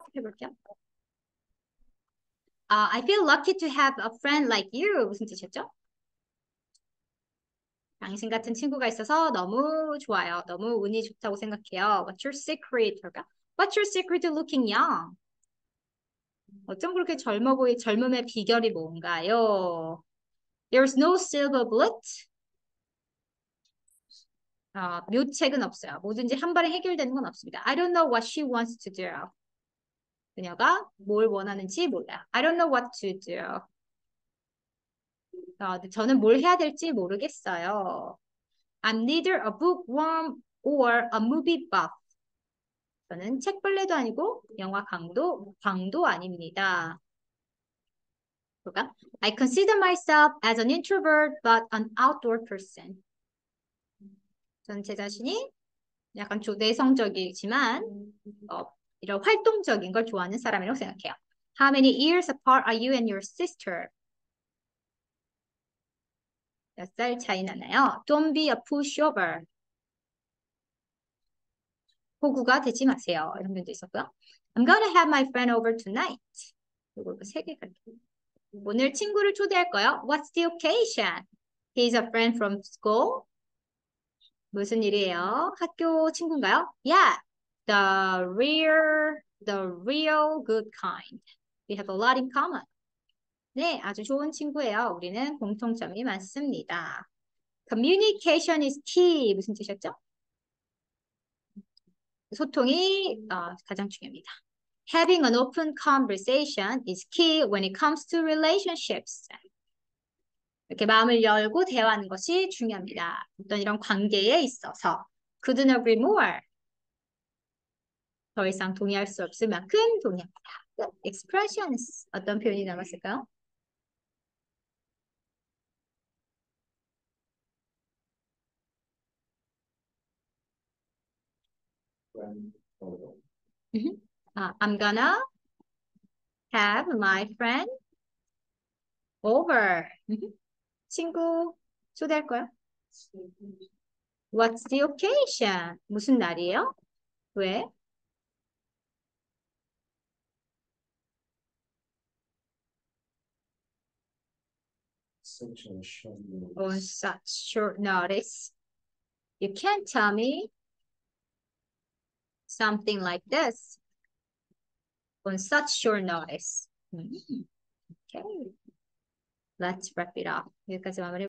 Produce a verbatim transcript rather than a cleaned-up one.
해볼게요. Uh, I feel lucky to have a friend like you. 무슨 뜻이었죠? 당신 같은 친구가 있어서 너무 좋아요. 너무 운이 좋다고 생각해요. What's your secret? 그럴까? What's your secret to looking young? 어쩜 그렇게 젊어 보이, 젊음의 비결이 뭔가요? There's no silver bullet. 어, 묘책은 없어요. 뭐든지 한 번에 해결되는 건 없습니다. I don't know what she wants to do. 그녀가 뭘 원하는지 몰라요. I don't know what to do. 어, 저는 뭘 해야 될지 모르겠어요. I'm neither a bookworm or a movie buff. 저는 책벌레도 아니고 영화 강도, 광도 아닙니다. 볼까? I consider myself as an introvert but an outdoor person. 저는 제 자신이 약간 조 내성적이지만 어, 이런 활동적인 걸 좋아하는 사람이라고 생각해요. How many years apart are you and your sister? 몇 살 차이 나나요? Don't be a pushover. 호구가 되지 마세요. 이런 면도 있었고요. I'm gonna have my friend over tonight. 이거 세 개가 오늘 친구를 초대할 거예요. What's the occasion? He's a friend from school. 무슨 일이에요? 학교 친구인가요? Yeah, the real, the real good kind. We have a lot in common. 네, 아주 좋은 친구예요. 우리는 공통점이 많습니다. Communication is key. 무슨 뜻이었죠? 소통이 어, 가장 중요합니다. Having an open conversation is key when it comes to relationships. 이렇게 마음을 열고 대화하는 것이 중요합니다. 어떤 이런 관계에 있어서. Couldn't agree more. 더 이상 동의할 수 없을 만큼 동의합니다. Expressions. 어떤 표현이 남았을까요? 음흠. 아, I'm gonna have my friend over. 음흠. 친구 초대할 거야. What's the occasion? 무슨 날이에요? 왜? On such short notice. You can't tell me something like this on such short notice. 음, Okay. Let's wrap it up. 여기까지 마무리.